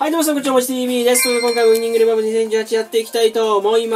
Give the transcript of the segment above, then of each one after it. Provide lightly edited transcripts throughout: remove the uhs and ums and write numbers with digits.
はい、どうもさん、こんにちは、もち TV です。今回もウイニングレバブ2018やっていきたいと思います。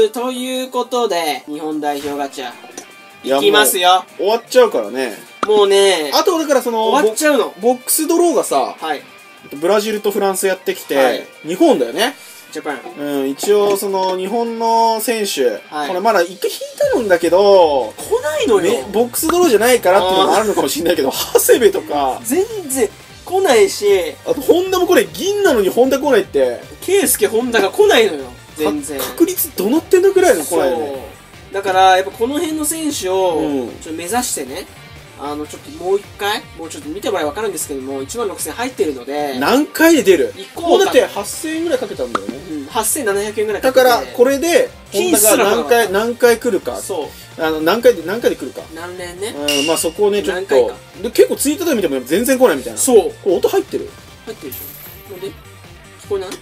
ということで、日本代表ガチャ、いきますよ。 終わっちゃうからね。 もうね、 あとだからその、 終わっちゃうの。 ボックスドローがさ、 はい。 ブラジルとフランスやってきて、 はい、 日本だよね。 ジャパン。 うん、一応その、日本の選手、 はい、 これまだ一回引いたんだけど、 来ないのよ。 ボックスドローじゃないからっていうのもあるのかもしれないけど、長谷部とか、 全然来ないし、 あと、ホンダもこれ銀なのにホンダ来ないって、 ケイスケ、ホンダが来ないのよ。全然。 確率どのってんのくらいの来ないよね。 だから、やっぱこの辺の選手を、ちょっと目指してね、ちょっともう一回、もうちょっと見てもらえば分かるんですけども、16000入ってるので、 何回で出る？ 行こうか。 もうだって8000円ぐらいかけたんだよね。 うん、8700円ぐらいかけて。 だから、これで、ホンダが何回来るか。 そう。 何回で来るか。 何年ね。 うん、まあそこをね、ちょっと。で、結構ツイートで見ても全然来ないみたいな。 そう。 これ音入ってる？ 入ってるでしょ。なんで聞こえない？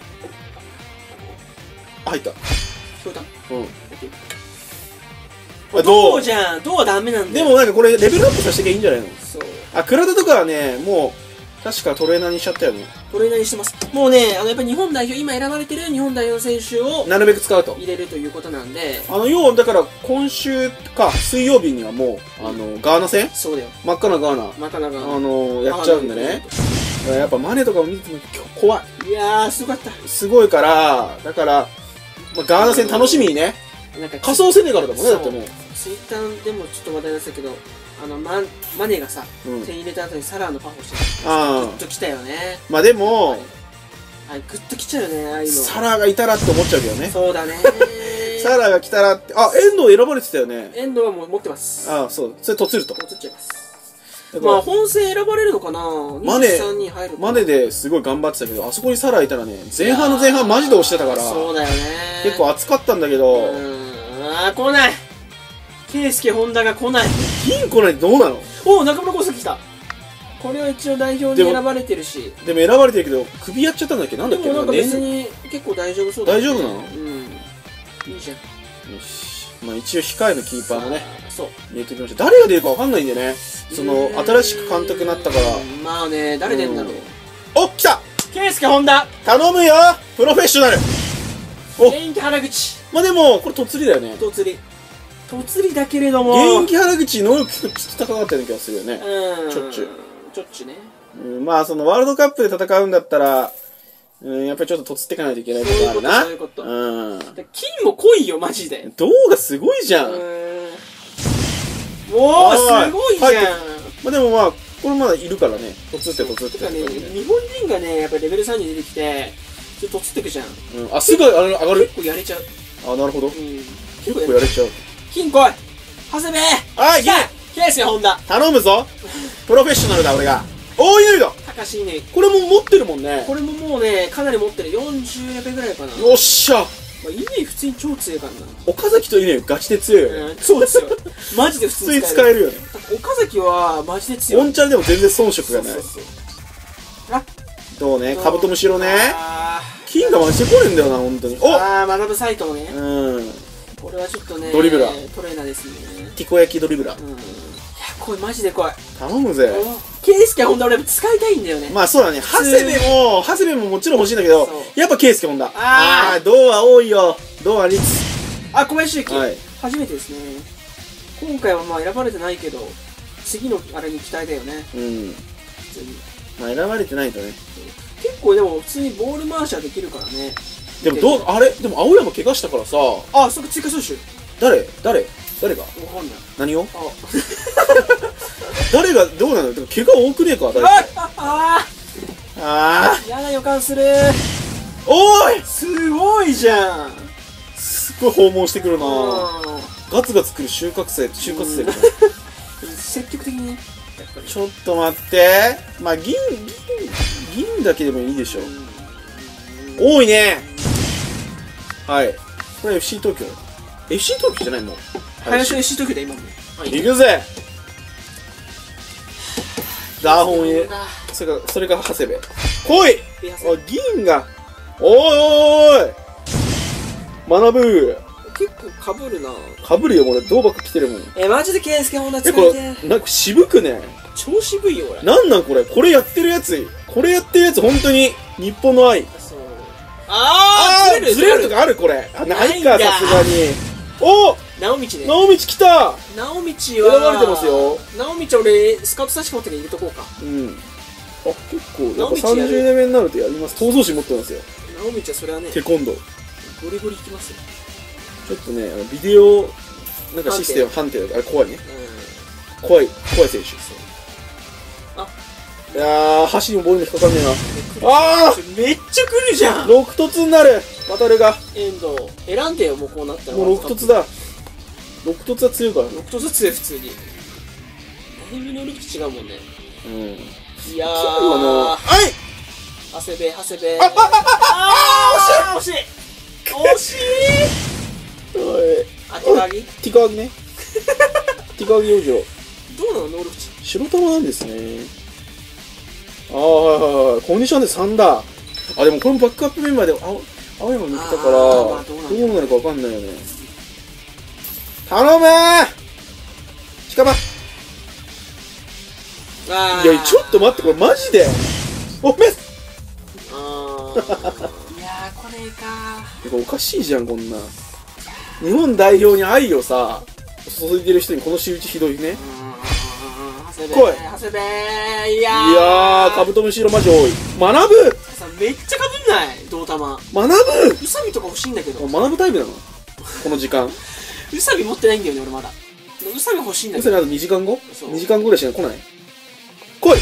入った。聞こえた？うん。どうじゃん。どうはダメなんだよ。 でもなんかこれレベルアップさせてきゃいいんじゃないの？ そう。 あ、倉田とかはね、もう、確かトレーナーにしちゃったよね。 トレーナーにしてます。もうね、やっぱり日本代表、今選ばれてる日本代表選手を、 なるべく使うと。 入れるということなんで。 要はだから今週か、水曜日にはもう、ガーナ戦？そうだよ。真っ赤なガーナ。 真っ赤なガーナ。 やっちゃうんでね。やっぱマネとかを見ても怖い。 いやー、すごかった。 すごいから、だから、ガーナ戦楽しみにね。仮想セネガルだもんね、だってもう。 ツイッターでもちょっと話題になってたけど、マネがさ、点入れた後にサラーのパフォして、グッときたよね。 まあでも、 グッときちゃうよね、ああいうの。 サラーがいたらって思っちゃうけどね。 そうだね。 サラーが来たらって、あ、遠藤選ばれてたよね。 遠藤はもう持ってます。 ああ、そう。それとつると。 とつっちゃいます。まあ本戦選ばれるのかな。 マネですごい頑張ってたけど、あそこにサラーいたらね、前半マジで押してたから、 そうだよね。 結構熱かったんだけど、 来ない。ケイスケ、ホンダが来ない。 銀来ないってどうなの？ おお、中村康介来た。これは一応代表に選ばれてるし。 でも選ばれてるけど、首やっちゃったんだっけ？なんだっけ？ でもなんか別に結構大丈夫そうだね。 大丈夫なの？ うん。いいじゃん。 よし。まあ一応控えのキーパーもね、 そう。 入れてきました。誰が出るかわかんないんでね。新しく監督になったから。 まあね、誰出るんだろう。 お、来た！ ケイスケ、ホンダ！ 頼むよ！プロフェッショナル！ 現役原口。 まあでも、これとつりだよね。 とつり。とつりだけれども。 現役原口能力ちょっと高かったような気がするよね。ちょっちゅう。 ちょっちゅうね。 まあワールドカップで戦うんだったら、やっぱりちょっととつっていかないといけないところあるな。 そういうこと。金も濃いよ、マジで。 銅がすごいじゃん。 おー、すごいじゃん。 まあでもまあ、これまだいるからね。とつって。 日本人がね、やっぱりレベル3に出てきて、ちょっととつってくじゃん。 あ、すぐ上がる？ 結構やれちゃう。 あ、なるほど。結構やれちゃう。 金来い！長谷部！ はい、 ケイスケ、ホンダ！頼むぞ！プロフェッショナルだ、俺が。おー、いいの！ 高しいね。 これも持ってるもんね。 これももうね、かなり持ってる。40レベルぐらいかな。 よっしゃ！ イネ普通に超強いからな。 岡崎とイネガチで強いよね。 そうですよ。マジで普通に使えるよね。 岡崎はマジで強い。 オンチャンでも全然遜色がない。どうね、カブトムシロね。金がマジで来れんだよな、本当に。 学ぶサイトね。これはちょっとね、 ドリブラー。 トレーナーですね。 ティコ焼きドリブラー。 いや、これマジで来い。 頼むぜ。 ケイスケ、ホンダ俺使いたいんだよね。 まあそうだね。長谷部ももちろん欲しいんだけど、やっぱケイスケ、ホンダ。銅は多いよ。銅は率。 小林幸。初めてですね。今回はまあ選ばれてないけど、次のあれに期待だよね。 普通に。まあ選ばれてないとね。 結構でも普通にボール回しはできるからね。 でもでも青山怪我したからさ。 あ、そこ追加選手。 誰がわかんない。 何を？誰がどうなの？怪我多くねえか？ 嫌な予感する。 おい！ すごいじゃん。 すっごい訪問してくるな。ガツガツくる就活生積極的にね。 ちょっと待って。まあ銀だけでもいいでしょ。多いね。はい。これ FC 東京。FC 東京じゃないもん。 林 FC 東京だ今も。 行くぜ。ダーホンへ。それが長谷部。来い！銀が。おーい！学ぶ。 結構被るな。 被るよ、俺。銅箱来てるもん。 マジでケイスケ、ホンダ使いて。これ、なんか渋くね。 超渋いよ、俺。 なんこれやってるやつ。 これやってるやつ本当に日本の愛。 そう。あー、 ずれるとかあるこれ。あ、ないか、さすがに。お、 直道ね。 直道来た。 直道は選ばれてますよ。 直道俺スカウト差し持って入れとこうか。 うん。あ、結構やっぱ30年目になるとやります。闘争心持ってますよ。 直道はそれはね、 テコンドー。 ゴリゴリいきますよ。 ちょっとね、ビデオなんかシステム判定だからあれ怖いね。怖い選手。 あ、 いやー、箸にもボールに引っかかんねえな。あー、 めっちゃ来るじゃん。 6突になる。渡るが。 遠藤選んでよ、もうこうなったら。 もう6突だ。6突は強いからね。 6突強い普通に。だいぶ能力値違うもんね。 うん。 いやー、 はい。 長谷部。 惜しい惜しい。 おい。 あ、手がぎ？ ティカワギね。ティカワギ養生。 どうなの能力値？ 白玉なんですね。ああ、はい。コンディションで3だ。あ、でもこれもバックアップメンバーで青山抜けたから、どうなるかわかんないよね。頼むー！近場。いや、ちょっと待って、これマジでおめっいやー、これかー。これおかしいじゃん、こんな。日本代表に愛をさ、注いでる人にこの仕打ちひどいね。 来い長谷部。 いやー、カブトムシ色マジ多い。学ぶめっちゃかぶんない胴玉。 学ぶ宇佐美とか欲しいんだけど。 学ぶタイプなのこの時間。 宇佐美持ってないんだよね、俺まだ。宇佐美欲しいんだけど。 宇佐美あと2時間後 ?2 時間ぐらいしか来ない。来い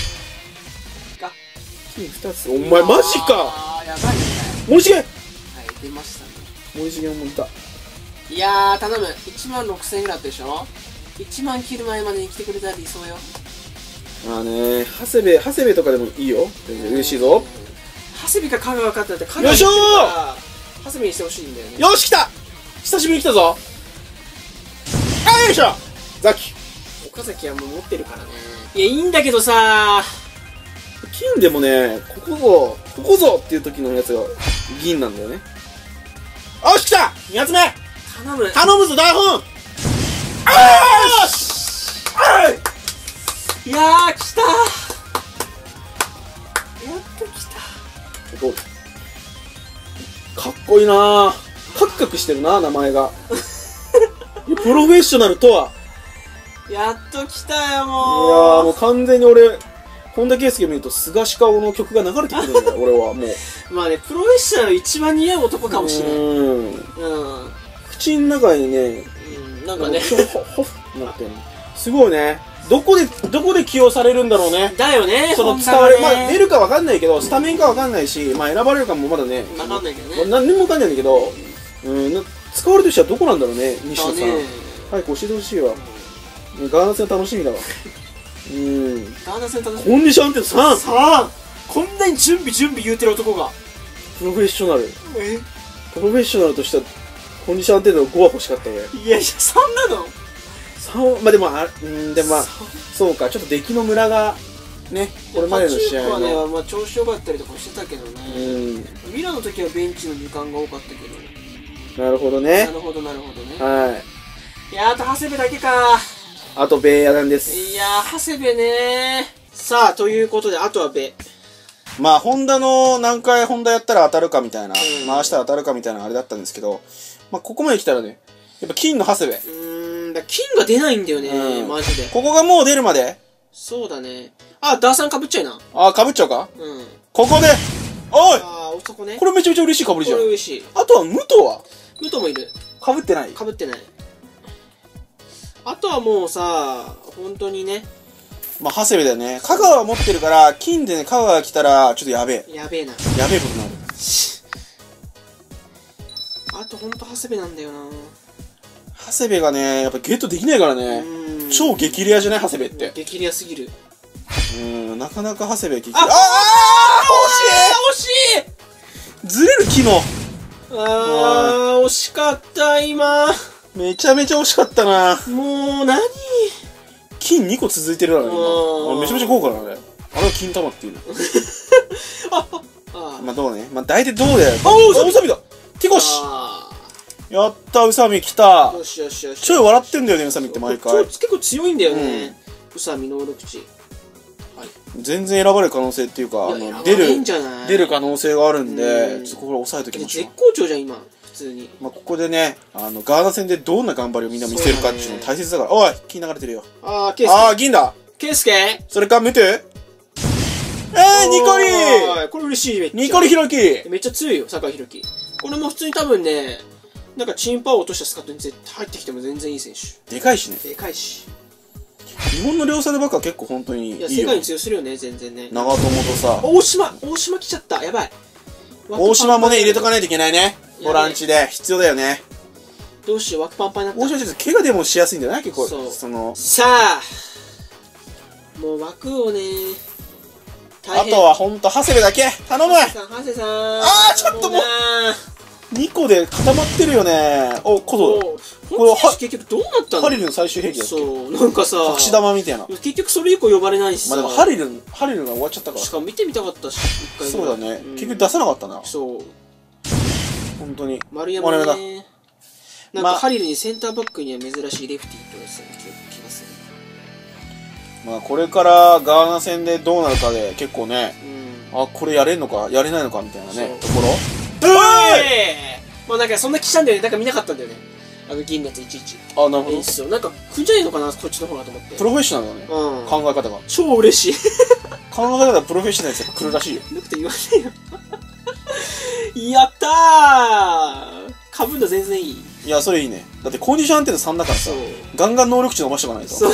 金2つ。お前マジかやばいね。 森重。 はい、出ましたね。 森重もいた。 いやー、頼む。16000円ぐらいあったでしょ。1万切る前までに来てくれたら理想よ。 まあね、長谷部とかでもいいよ。全然嬉しいぞ。 長谷部か香川かってなって、 よいしょー！ 長谷部にしてほしいんだよね。 よし、来た！久しぶりに来たぞ。あ、よいしょ！ザキ。 岡崎はもう持ってるからね。いや、いいんだけどさー。 金でもね、ここぞっていう時のやつが銀なんだよね。よし、来た！ 2 発目！頼むぞ、台本！よし！ いやー、来たー。やっと来た。 どうかっこいいなぁ。カクカクしてるな、名前が。プロフェッショナルとは。 やっと来たよ、 いやもう。 ー、もう完全に俺、本田圭佑見ると菅氏顔の曲が流れてくるんだよ、俺はもう。 まあね、プロフェッショナル一番似合う男かもしれない。口の中にね、 なんかね、 ホフなってんの。すごいね。どこで起用されるんだろうね。 だよね、 その伝わる、まあ出るかわかんないけど、スタメンかわかんないし、まあ選ばれるかもまだね。 わかんないけどね。 何にもわかんないんだけど、使われるとしてはどこなんだろうね、西野さん。早く教えてほしいわ。ガーナ戦楽しみだわ。 ガーナ戦楽しみ。 コンディションって3！ こんなに準備言うてる男が。 プロフェッショナル。プロフェッショナルとしては、コンディション安定度5は欲しかったね。 いや、3なの 3、まあでも、そうか、ちょっと出来のムラが、ね、これまでの試合の。 まあ調子良かったりとかしてたけどね。ミラの時はベンチの時間が多かったけど。 なるほどね。 なるほどね。 はい。 いや、あと長谷部だけか。 あとベイヤなんです。 いやー、長谷部ねー。さあ、ということで、あとはベ。 まあ、ホンダの何回ホンダやったら当たるかみたいな、回したら当たるかみたいなあれだったんですけど、まあ、ここまで来たらね、やっぱ金の長谷部。 金が出ないんだよね、マジで。 ここがもう出るまで。 そうだね。あ、ダーさんかぶっちゃいな。 あ、かぶっちゃうか。ここで、おい！ あ、そこね。 これめちゃめちゃ嬉しいかぶりじゃん。 これ嬉しい。 あとは武藤は？ 武藤もいる。 かぶってない。 かぶってない。あとはもうさ、本当にね。 まあ、長谷部だよね。香川持ってるから、金でね、香川が来たら、ちょっとやべえ。 やべえな。 やべえことになる。 あとほんと長谷部なんだよな。 長谷部がね、やっぱゲットできないからね。超激レアじゃない長谷部って。 激レアすぎる。 なかなか長谷部激レア。 惜しいずれる機能。 惜しかった今。 めちゃめちゃ惜しかったな。 もう何金2個続いてるからね今。めちゃめちゃ豪華だね。あれは金玉っていうの。まあどうね。まあ大体どうだよ。宇佐美だ。ティコシ。やった宇佐美来た。 よしよしよし。 ちょい笑ってんだよね宇佐美って毎回。 結構強いんだよね。宇佐美能力値。はい。 全然選ばれる可能性っていうか、出る可能性があるんで、ちょっとこれ押さえときましょう。 絶好調じゃん今普通に。 まあここでね、ガーナ戦でどんな頑張りをみんな見せるかっていうの大切だから。おい、金流れてるよ。 ケイスケ。 銀だ。 ケイスケ。 それかムトゥ。ニコリ。 これ嬉しい。めっちゃニコリヒロキ。 めっちゃ強いよ、酒井宏樹。これも普通に多分ね、なんかチンパを落としたスカットに絶対入ってきても全然いい選手。 でかいしね。 でかいし。 日本の両サイドバックは結構本当にいいよ。 世界に通用するよね、全然ね。 長友とさ。 大島来ちゃった。やばい。 大島もね、入れとかないといけないね。ボランチで。必要だよね。 どうしよう、枠パンパンになった。 大島ちょっと怪我でもしやすいんだよね、結構。 さあ、もう枠をね、 あとはほんと、長谷部だけ頼む。 長谷さん。 ちょっともう、2個で固まってるよね。これ結局どうなったの？ ハリルの最終兵器だっけ？ そう、なんかさ、 隠し玉みたいな。 結局それ以降呼ばれないしさ。 まあでもハリルが終わっちゃったから。 しかも見てみたかったし、一回。 そうだね。結局出さなかったな。 そう。 本当に。 丸山ね。なんかハリルにセンターバックには珍しいレフティーって言われてた気がする。 まあこれからガーナ戦でどうなるかで結構ね、これやれんのかやれないのかみたいなねところ。 まあなんかそんな気したんだよね。なんか見なかったんだよね。銀のやついちいち。 なるほど。 なんか来んじゃねえのかな、こっちの方がと思って。 プロフェッショナルだね。考え方が。 超嬉しい。 考え方がプロフェッショナルやつが来るらしいよ。 なくて言わねえよ。やったー。かぶんだ全然いい。 いや、それいいね。だってコンディション安定度3だからさ、ガンガン能力値伸ばしておかないと。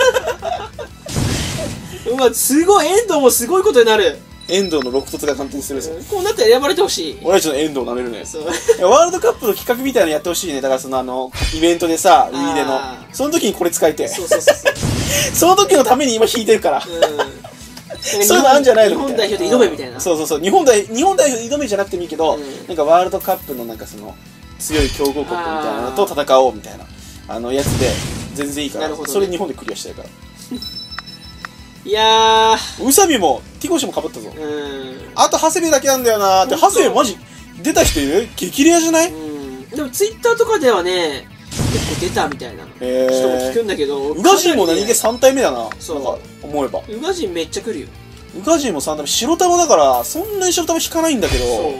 うわ、すごい、遠藤もすごいことになる。 遠藤の肋骨が簡単にするぞ。 こうなったら選ばれてほしい。 俺たちの遠藤なれるね。ワールドカップの企画みたいなのやってほしいね。だからそのイベントでさ、ウィーでの。その時にこれ使いて。その時のために今引いてるから。そういうのあるんじゃないの？ 日本代表で挑めみたいな。 そう。日本代表で挑めじゃなくてもいいけど、なんかワールドカップのなんかその、強い強豪国みたいなのと戦おうみたいな、やつで全然いいから、それ日本でクリアしたいから。 いやー、宇佐美もティコシもかぶったぞ。あと長谷部だけなんだよなーって。長谷部マジ出た人いる？激レアじゃない？ でもツイッターとかではね、結構出たみたいな人も聞くんだけど、 宇賀神も何気3体目だな。そう思えば宇賀神めっちゃ来るよ。 宇賀神も3体目、白玉だからそんなに白玉引かないんだけど、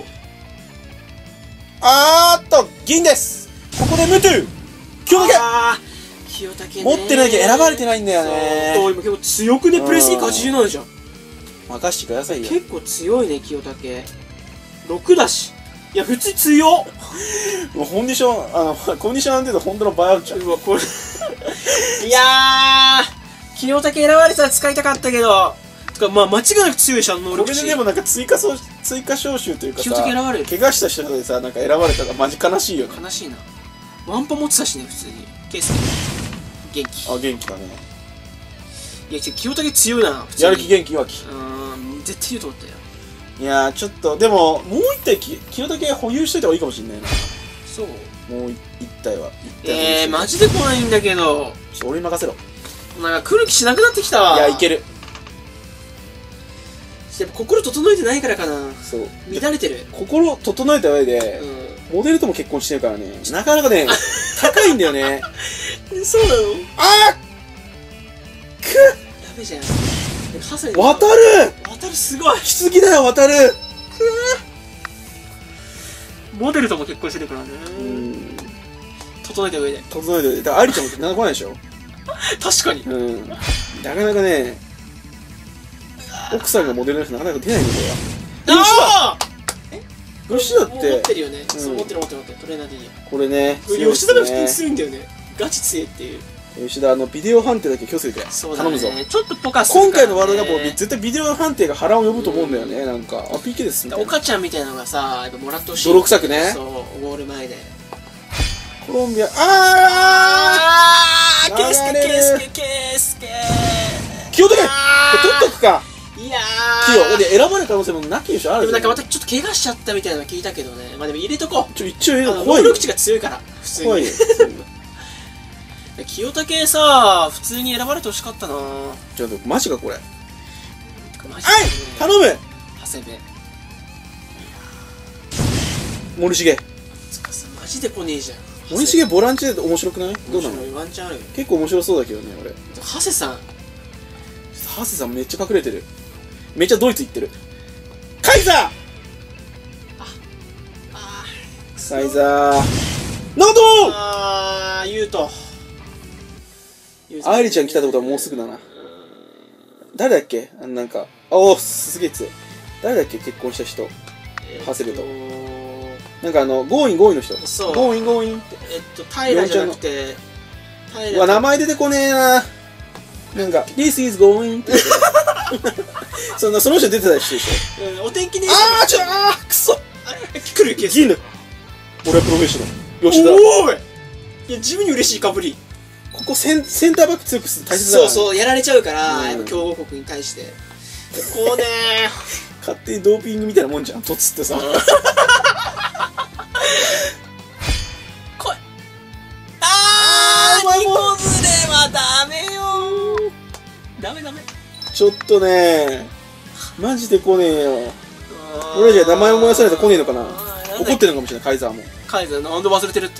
銀です。ここでムトゥ清武持ってなきゃ選ばれてないんだよね。 今結構強くね。プレスに87じゃん。 任してくださいよ。 結構強いね、清武。6だし。いや、普通強っ。 コンディション安定度本当の倍あるじゃん。 うわ、これ。いやー、清武選ばれたら使いたかったけど、まあ間違いなく強いし、能力値。 これででもなんか追加招集というかさ、 清武選ばれる。 怪我した人でさ、なんか選ばれたらマジ悲しいよね。 悲しいな。ワンパ持ってたしね、普通に。ケース元気。 元気だね。 いや、清武強いな、 普通に。やる気元気弱気。 絶対言うと思ったよ。 いやー、ちょっと、でも、もう一体清武保有しといた方がいいかもしんないな。 そう。 もう一体は。 マジで来ないんだけど。 ちょっと俺に任せろ。 なんか来る気しなくなってきたわ。 いや、いける。 やっぱ心整えてないからかな。 そう。 乱れてる。 心整えた上で、モデルとも結婚してるからね、なかなかね、高いんだよね。 そうなの？やべじゃん。 渡るすごい。 棺だよ、渡る。 モデルとも結婚してるからね。整えた上で。 だからアリちゃんもなかなか来ないでしょ。 確かに。 なかなかね、奥さんがモデルの人なかなか出ないんだよ。吉田って持ってるよね。そう、持ってる。トレーナーでいいよ。 これね、 吉田の普通に強いんだよね。ガチ強いっていう。 吉田、ビデオ判定だけ気をつけて頼むぞ。 ちょっとポカするからね。 今回のワールドカップ絶対ビデオ判定が波乱を呼ぶと思うんだよね。なんか、PK ですみたいな。 岡ちゃんみたいなのがさ、やっぱもらってほしい。 泥臭くね。 そう、ゴール前で。 コロンビア、 ケースケ清武取っとくか。 いやー、だって選ばれる可能性もなきでしょ。ある。 でもなんかまたちょっと怪我しちゃったみたいなの聞いたけどね。まあでも入れとこう。 一応入れとこう。怖いよ。 能力値が強いから、普通に。怖いよ。清武さ、普通に選ばれてほしかったな。 ちょっとマジかこれ。 マジ頼む。 長谷部。 森重。 マジで来ねえじゃん。 森重ボランチで面白くない？どうなの？ ワンチャンあるよ。 結構面白そうだけどね、俺。 長谷さん。 長谷さんめっちゃ隠れてる。 めっちゃドイツ行ってる。カイザー。カイザー。なんとユウト。 アイリちゃん来たってことはもうすぐだな。誰だっけ？なんか、おお、すげえ強い。誰だっけ、結婚した人。ハセルと。なんかゴーインの人。 そう。 ゴーインって。 平じゃなくて、 うわ、名前出てこねえな。なんか、This is going って。その人出てたりしてでしょ。お天気ね。 くそ。 来るケース。 銀だ。俺はプロフェッショナル。吉田。 おーい。いや、自分に嬉しいかぶり。 ここセンターバック強くする大切だから、ね。 そう、やられちゃうから、やっぱ強豪国に対して。こうね勝手にドーピングみたいなもんじゃん、とつってさ。来い。 2個ずれはダメよ。ダメ。 ちょっとね、マジで来ねえよ。俺らじゃ名前思い出されたら来ねえのかな。怒ってるのかもしれない、カイザーも。 カイザーなんで忘れてるって。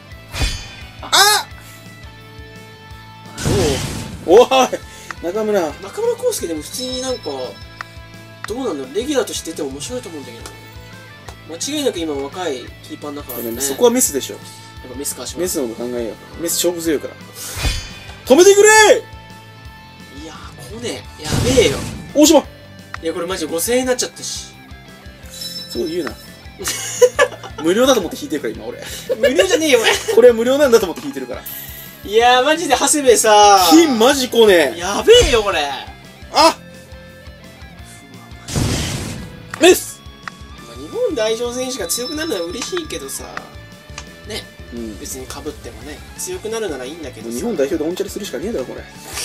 おい、中村康介でも普通になんかどうなんだろう、レギュラーとして出ても面白いと思うんだけど、間違いなく今若いキーパーだからね。 そこはメスでしょ。やっぱメスかしメスのこと考えよう。メス勝負強いから止めてくれ。 いやー、こねやべえよ。 大島。 いや、これマジで5000円になっちゃったし。 そう言うな。無料だと思って引いてるから今俺。 無料じゃねえよ俺。 これは無料なんだと思って引いてるから。 いやー、マジで長谷部さ、 金マジ来ねえ。 やべえよこれ。 メス。 日本代表選手が強くなるのは嬉しいけどさね、別に被ってもね強くなるならいいんだけどさ、 日本代表でオンチャレするしかねえだろこれ。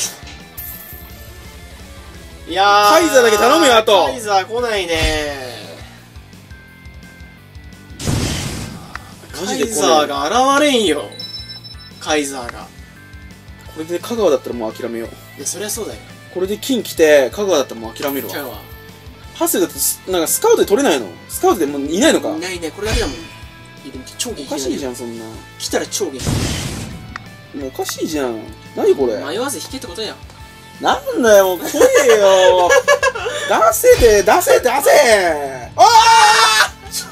いやー、 カイザーだけ頼むよ。あとカイザー来ないね。カイザーが現れんよ。カイザーが。 これで香川だったらもう諦めよう。 いや、そりゃそうだよ。 これで金来て香川だったらもう諦めるわ。ハセだってなんかスカウトで取れないの？スカウトでもういないのか？ いないね、これだけだもん。超激。 おかしいじゃんそんな。 来たら超激。 もうおかしいじゃん。何これ。 迷わず引けってことや。 なんだよ、もう来いよ。出せああ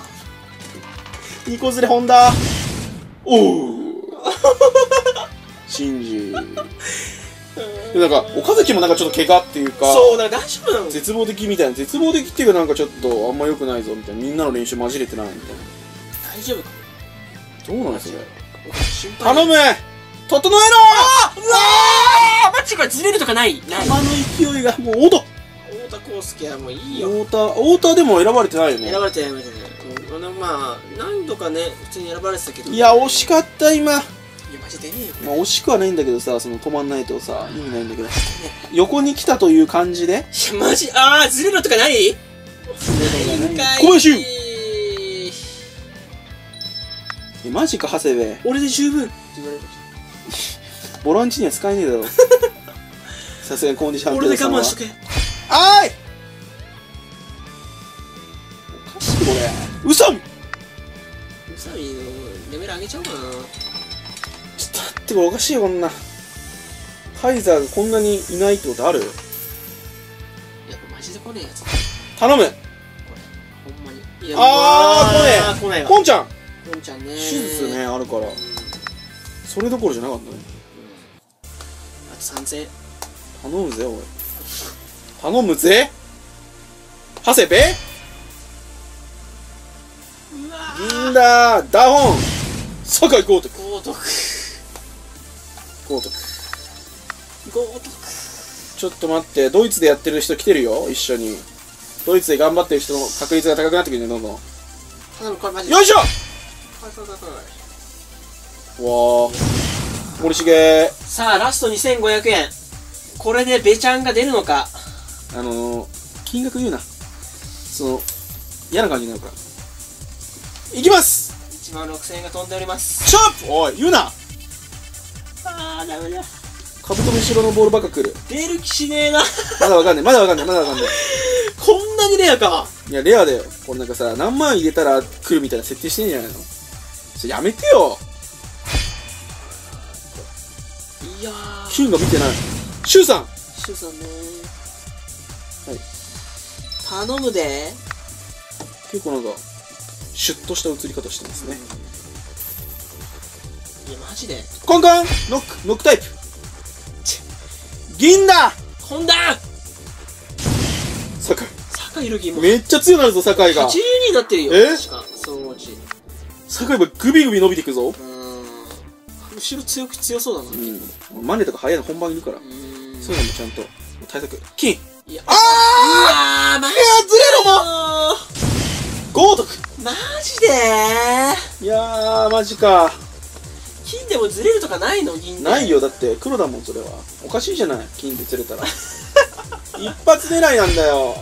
2個ずれ本田。おおシンジ。なんか岡崎もなんかちょっと怪我っていうか、 そうだ、大丈夫なの？ 絶望的みたいな。絶望的っていうかなんかちょっとあんま良くないぞみたいな。みんなの練習混じれてないみたいな。 大丈夫か？ どうなんですか？ 頼む、整えろ。 うわー、マジこれずれるとかない？ 球の勢いがもう太田康介はもういいよ。 太田でも選ばれてないよね。 選ばれてないみたいな。まあ何度かね普通に選ばれてたけど、 いや惜しかった今。いやマジでねえよ。 まあ惜しくはないんだけどさ、その止まんないとさ意味ないんだけど、横に来たという感じで。 いやマジずれるとかない？ 小林。マジか長谷部。 俺で十分って言われる。 ボランチには使えねえだろ。さすがにコンディション。 俺で我慢しとけ。 あーい。おかしいこれ。宇佐美のレベル上げちゃおうかな。 ちょっと待って、これおかしいよこんな。カイザーがこんなにいないってことある？ いやマジで来ねえやつ。 頼む。 これほんまに。いや来ねえ。コンちゃん。 コンちゃんね。 手術ねあるから。それどころじゃなかったね。 あと3000円。 頼むぜおい。頼むぜ。長谷部。銀だダホン酒井豪徳。ちょっと待って、ドイツでやってる人来てるよ一緒に。ドイツで頑張ってる人の確率が高くなってくるねどんどん。よいしょ。わー森重。 さあラスト2500円。これでベチャンが出るのか。 金額言うな。嫌な感じになるから。いきます。 16000円が飛んでおります。 シャープ。おい言うな。 ダメだ。 カブトムシロのボールばっか来る。 出る気しねえな。 まだわかんない。 こんなにレアか。 いやレアだよ。これなんかさ、何万入れたら来るみたいな設定してんじゃないの。それやめてよ。 いやーキュンが見てない。シュウさん。 シュウさんね。 はい。 頼むで。 結構なんかシュッとした映り方してますね。 いやマジでコンコンノックタイプ銀だ。 本田酒井宏樹もめっちゃ強くなるぞ。酒井が 82になってるよ。確かそのうち酒井はグビグビ伸びていくぞ。 後ろ強そうだな。 マネとか速いの本番いるから、そういうのもちゃんと対策。金。 いや、 あー、 マジいやずれろも豪徳。 マジでいやーマジか。 金でもずれるとかないの？銀でないよ。だって黒だもん。それはおかしいじゃない。金でずれたら一発狙いなんだよ。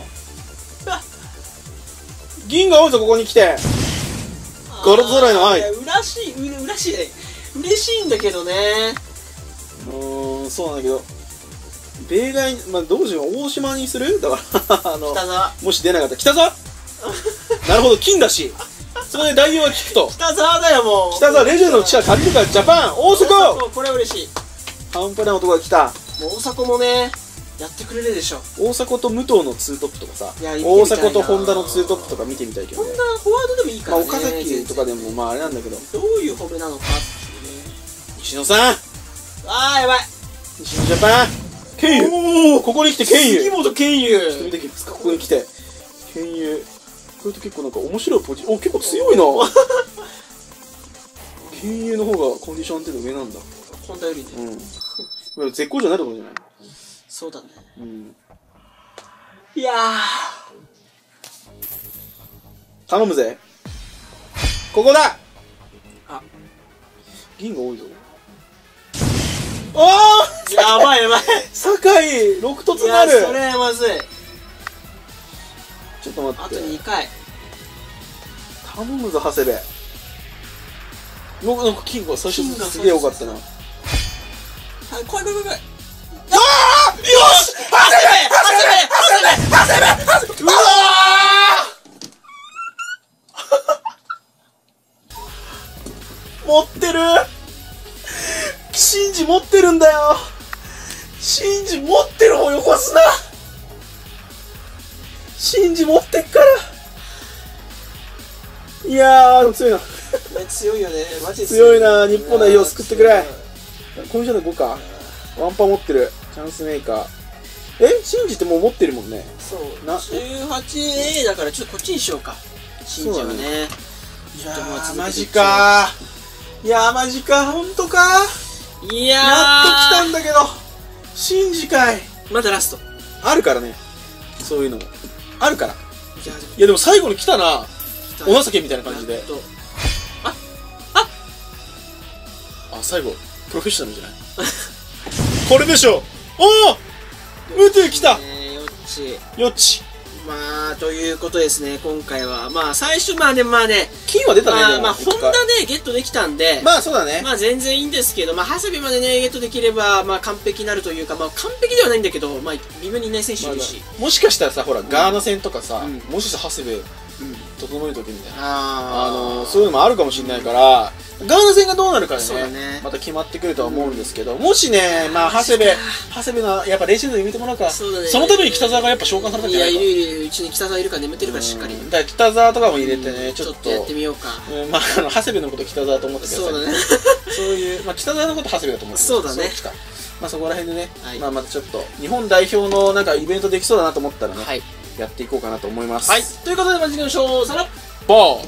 銀が多いぞここに来て。ガラス揃いの愛。 嬉しいんだけどね。 そうなんだけど、例外、まあどうしよう。大島にする。だから北沢もし出なかったら北沢なるほど、金だし、それで代用が効くと。 北沢だよ、もう。 北沢レジェンドの力借りるから。ジャパン大迫。 これは嬉しい。 半端ない男が来た。 もう大迫もねやってくれるでしょ。 大迫と武藤のツートップとかさ、大迫と本田のツートップとか見てみたいけどね。 本田フォワードでもいいからね。 岡崎とかでもまああれなんだけど、 どういう褒めなのかっていうね。 西野さん、 あーやばい。 西野ジャパンケンユ。おお、ここに来てケンユ。 杉本ケンユ。 ちょっと見てきますか。ここに来てケンユ。これと結構なんか面白いポジ。お、結構強いなケンユの方がコンディション安定度上なんだ。 本田よりね。 絶好調になることじゃない。 そうだね。 いや頼むぜ。ここだ。 あ、 銀が多いぞ。おー、 やばい。 酒井6突なる。 それまずい。 ちょっと待って。 あと2回。 頼むぞ長谷部。なんか金が最初すげえ多かったな。 はい、来い。 ああ、よし、長谷部。うわー持ってる。シンジ持ってるんだよ。シンジ持ってる方よこすな。シンジ持ってっから。いやー強いな。 強いよね。マジ強いな。日本代表救ってくれ。コミュ障で5か。ワンパ持ってる。チャンスメーカー。シンジってもう持ってるもんね。 そうな。18A だからちょっとこっちにしようか。シンジはね。 いやーマジかー。いやーマジか。ほんとかー。 いやーやっと来たんだけど。シンジかい。 まだラストあるからね。そういうのもあるから。いやでも最後に来たな。お情けみたいな感じで。最後プロフェッショナルじゃないこれでしょ。おお、ウトゥ来た。よっち。 まあということですね。今回はまあ最初まあね金は出たね。 まあホンダねゲットできたんで、 まあそうだね。 まあ全然いいんですけど、まあ長谷部までねゲットできればまあ完璧になるというか、まあ完璧ではないんだけど、まあ微妙にいない選手いるし、 もしかしたらさ、ほらガーナ戦とかさ、もしかしたら長谷部整える時みたいな、そういうのもあるかもしれないから、ガーナ戦がどうなるかでね、また決まってくるとは思うんですけど、もしね、まあ長谷部のやっぱレジェンドに入れてもらうか。そのために北沢がやっぱ召喚されたんじゃないか。 いるうちに北沢いるから眠ってるからしっかり。 だから北沢とかも入れてね、ちょっとやってみようか。 まあ長谷部のこと北沢と思ってください。 そうだね。 そういうまあ北沢のこと長谷部だと思って。 そうだね。 まあそこら辺でね、まあまたちょっと日本代表のなんかイベントできそうだなと思ったらね、やっていこうかなと思います。 はい。ということでまた次回のショーさらっ。 ボー。